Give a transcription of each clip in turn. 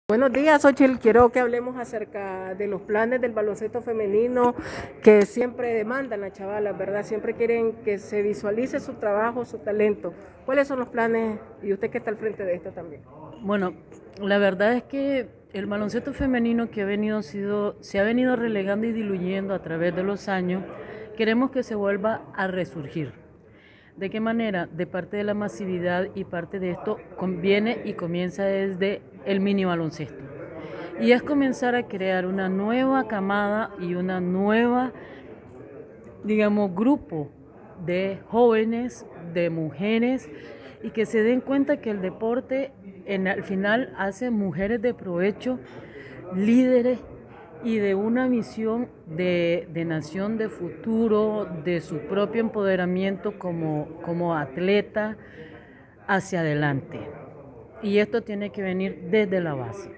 Buenos días, Xochitl. Quiero que hablemos acerca de los planes del baloncesto femenino que siempre demandan las chavalas, ¿verdad? Siempre quieren que se visualice su trabajo, su talento. ¿Cuáles son los planes? Y usted que está al frente de esto también. Bueno, la verdad es que el baloncesto femenino que se ha venido relegando y diluyendo a través de los años, queremos que se vuelva a resurgir. ¿De qué manera? De parte de la masividad, y parte de esto conviene y comienza desde el mini baloncesto. Y es comenzar a crear una nueva camada y una nueva, digamos, grupo de jóvenes, de mujeres, y que se den cuenta que el deporte al final hace mujeres de provecho, líderes y de una misión de nación, de futuro, de su propio empoderamiento como atleta hacia adelante. Y esto tiene que venir desde la base.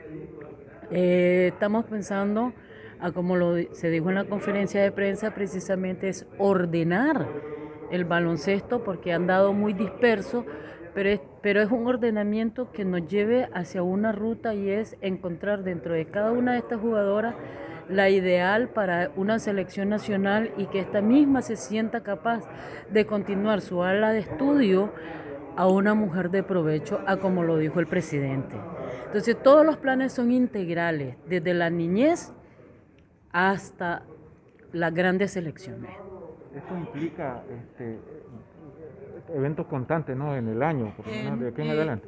Estamos pensando, se dijo en la conferencia de prensa, precisamente es ordenar el baloncesto porque han dado muy disperso, pero es un ordenamiento que nos lleve hacia una ruta, y es encontrar dentro de cada una de estas jugadoras la ideal para una selección nacional, y que esta misma se sienta capaz de continuar su ala de estudio a una mujer de provecho, a como lo dijo el presidente. Entonces todos los planes son integrales, desde la niñez hasta las grandes selecciones. Esto implica eventos constantes, ¿no? En el año, por lo menos de aquí en adelante.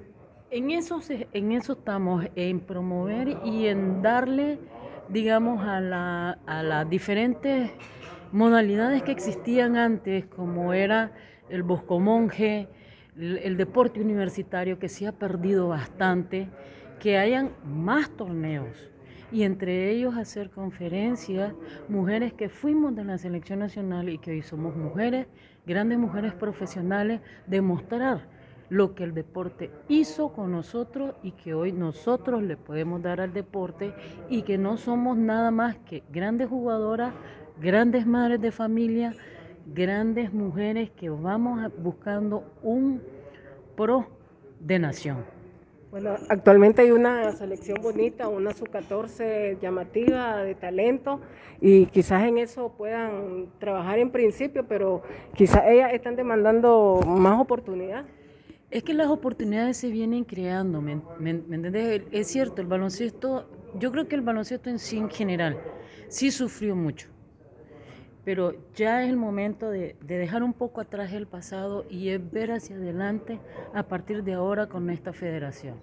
En eso estamos, en promover y en darle, digamos, a las diferentes modalidades que existían antes, como era el boscomonje, el deporte universitario, que se ha perdido bastante, que hayan más torneos, y entre ellos hacer conferencias, mujeres que fuimos de la selección nacional y que hoy somos mujeres, grandes mujeres profesionales, demostrar lo que el deporte hizo con nosotros y que hoy nosotros le podemos dar al deporte, y que no somos nada más que grandes jugadoras, grandes madres de familia, grandes mujeres que vamos buscando un pro de nación. Bueno, actualmente hay una selección bonita, una sub-14 llamativa de talento y quizás en eso puedan trabajar en principio, pero quizás ellas están demandando más oportunidad. Es que las oportunidades se vienen creando, ¿me entiendes? Es cierto, el baloncesto, yo creo que el baloncesto en sí en general sí sufrió mucho, pero ya es el momento de dejar un poco atrás el pasado y es ver hacia adelante a partir de ahora con esta federación.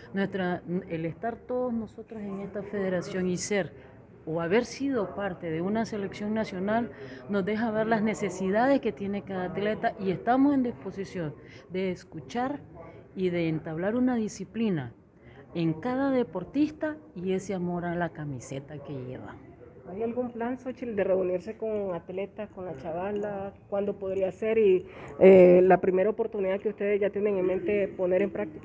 El estar todos nosotros en esta federación y ser o haber sido parte de una selección nacional nos deja ver las necesidades que tiene cada atleta, y estamos en disposición de escuchar y de entablar una disciplina en cada deportista y ese amor a la camiseta que lleva. ¿Hay algún plan, Xochitl, de reunirse con atletas, con la chavala? ¿Cuándo podría ser? Y la primera oportunidad que ustedes ya tienen en mente poner en práctica.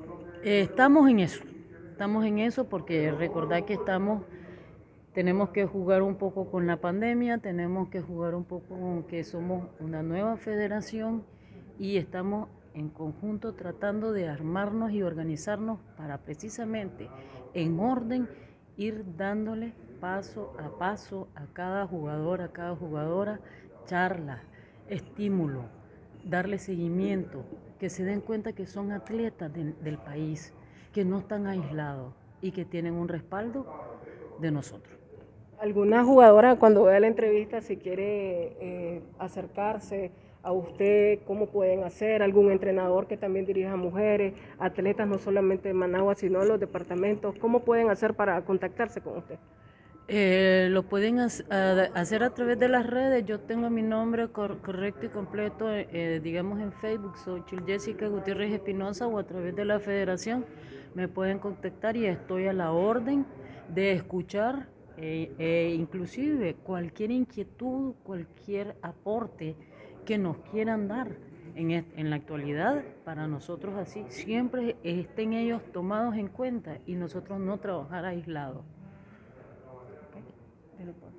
Estamos en eso porque recordad que tenemos que jugar un poco con la pandemia, tenemos que jugar un poco con que somos una nueva federación, y estamos en conjunto tratando de armarnos y organizarnos para precisamente en orden ir dándole paso a cada jugador, a cada jugadora, charla, estímulo, darle seguimiento, que se den cuenta que son atletas del país, que no están aislados y que tienen un respaldo de nosotros. ¿Alguna jugadora cuando vea la entrevista, si quiere acercarse a usted, cómo pueden hacer? ¿Algún entrenador que también dirija a mujeres, atletas no solamente de Managua, sino de los departamentos? ¿Cómo pueden hacer para contactarse con usted? Lo pueden hacer a través de las redes. Yo tengo mi nombre correcto y completo, digamos en Facebook, soy Jessica Gutiérrez Espinosa, o a través de la federación me pueden contactar, y estoy a la orden de escuchar, inclusive cualquier inquietud, cualquier aporte que nos quieran dar. En la actualidad, para nosotros así, siempre estén ellos tomados en cuenta y nosotros no trabajar aislados. Okay.